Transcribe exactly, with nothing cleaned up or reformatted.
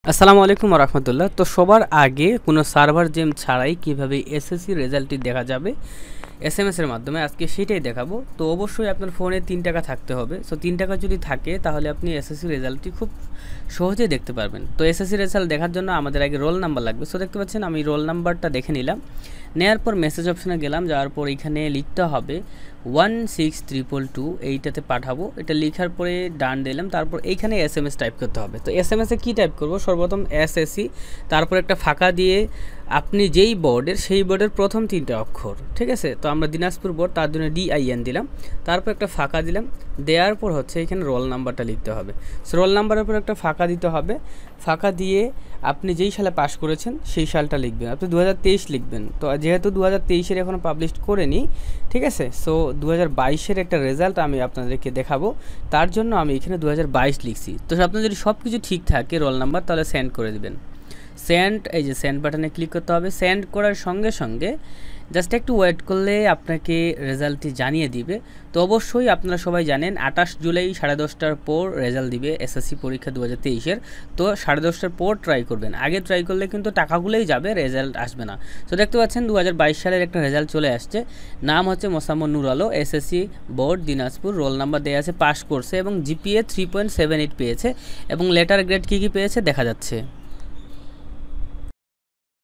আসসালামু আলাইকুম রাহমাতুল্লাহ। তো সবার আগে কোনো সার্ভার জেম ছাড়াই কিভাবে এসএসসি রেজাল্টটি দেখা যাবে এসএমএস এর মাধ্যমে, আজকে সেটাই দেখাবো। তো অবশ্যই আপনার ফোনে তিন টাকা থাকতে হবে। সো তিন টাকা যদি থাকে তাহলে আপনি এসএসসি রেজাল্টটি খুব সহজেই দেখতে পারবেন। তো এসএসসি রেজাল্ট দেখার জন্য আমাদের আগে রোল নাম্বার লাগবে। সো দেখতে পাচ্ছেন আমি রোল নাম্বারটা দেখে নিলাম। নেওয়ার পর মেসেজ অপশনে গেলাম, যাওয়ার পর এখানে লিখতে হবে ওয়ান সিক্স ট্রিপল টু, এইটাতে পাঠাবো। এটা লেখার পরে ডান দিলাম, তারপর এইখানে এস এম এস টাইপ করতে হবে। তো এস এম এসে কী টাইপ করবো, সর্বপ্রথম এস এসি, তারপর একটা ফাঁকা দিয়ে আপনি যেই বোর্ডের সেই বোর্ডের প্রথম তিনটে অক্ষর, ঠিক আছে। তো আমরা দিনাজপুর বোর্ড, তার জন্য ডিআইএন দিলাম, তারপর একটা ফাঁকা দিলাম। দেওয়ার পর হচ্ছে এখানে রোল নাম্বারটা লিখতে হবে। সো রোল নাম্বারের পর একটা ফাঁকা দিতে হবে। ফাঁকা দিয়ে আপনি যেই সালে পাস করেছেন সেই সালটা লিখবেন। আপনি দু হাজার তেইশ লিখবেন। তো যেহেতু দু হাজার তেইশের এখনও পাবলিশ করেনি, ঠিক আছে। সো দু হাজার বাইশের একটা রেজাল্ট আমি আপনাদেরকে দেখাবো, তার জন্য আমি এখানে দু হাজার বাইশ লিখছি। তো আপনার যদি সব কিছু ঠিক থাকে রোল নাম্বার, তাহলে সেন্ড করে দিবেন। সেন্ড, এই যে সেন্ড বাটনে ক্লিক করতে হবে। সেন্ড করার সঙ্গে সঙ্গে জাস্ট একটু ওয়েট করলে আপনাকে রেজাল্টটি জানিয়ে দিবে। তো অবশ্যই আপনারা সবাই জানেন আঠাশ জুলাই সাড়ে দশটার পর রেজাল্ট দিবে এসএসসি পরীক্ষা দু হাজার তেইশের। তো সাড়ে দশটার পর ট্রাই করবেন, আগে ট্রাই করলে কিন্তু টাকাগুলোই যাবে, রেজাল্ট আসবে না। তো দেখতে পাচ্ছেন দু হাজার বাইশ সালের একটা রেজাল্ট চলে আসছে। নাম হচ্ছে Mosammat Nur Alo, SSC board Dinajpur. Roll number দেওয়া আছে, পাস করছে এবং GPA three point seven eight পেয়েছে এবং লেটার গ্রেড কী কী পেয়েছে দেখা যাচ্ছে।